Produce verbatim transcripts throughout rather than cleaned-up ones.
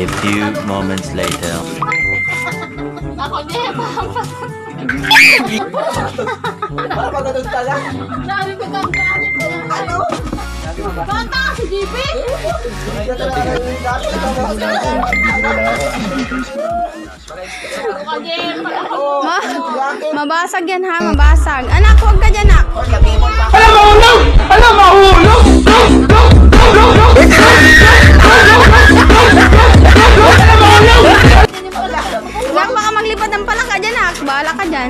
A few moments later. Ako din, papa. Para maganon ka lang. Sabi ko kang galit ko lang. Ano? Bata, si J P! Ma mabasag yan ha, mabasag. Anak, huwag ka dyan, nak. Alam, mahulog! Alam, mahulog! Nak, baka maglipad ng palaka dyan, nak. Bahala ka dyan.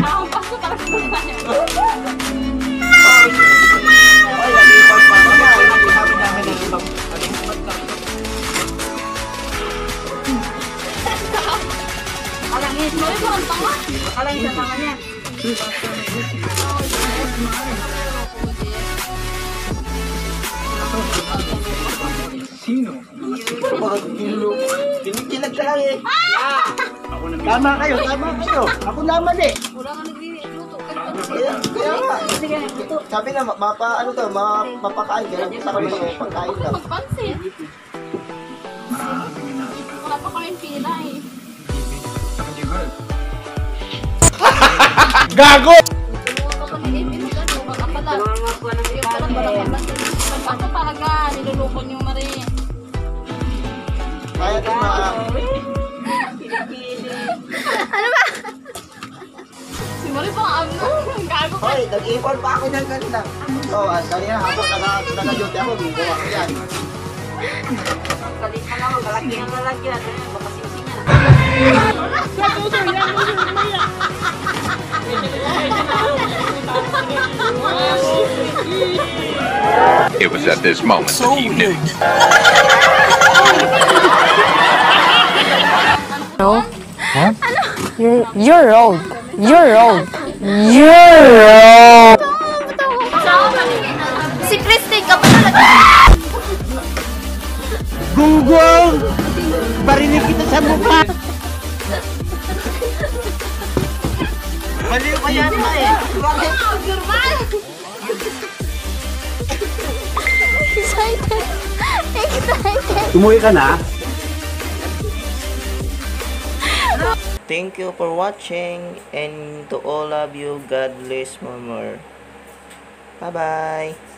Alangin mo ito, ang tanga. Alangin sa tanga niya. Sino? Kinikilag ka lang eh. Tama kayo, tama kayo. Ako naman eh. Wala ka nagluluto. Kaya, kaya nga. Sabi na, mapa, ano to, ma, mapakain. Kaya lang sa kami ng pagkain lang. Magpansin. Wala pa kaming pila eh. Gago! Ako talaga, niluloko niyo Mari. Kaya ito mga... Ano ba? Si Mari pa ang gago ka. Hoy, nag-ipon pa ako ng kanina. So, uh, kanina hapon, nag-duty ako, gawa ko yan. Kalit ka lang, malaki ang lalagyan. Baka sing-singan. It was at this moment that he knew. No? What? You're, you're old. You're old. You're old. Si Christy ka pa talaga. Gunggong! Barinig kita sa mukha! Baliw ka yata eh! Excited. Excited. Umuwi ka na? Thank you for watching, and to all of you, God bless more more. Bye bye.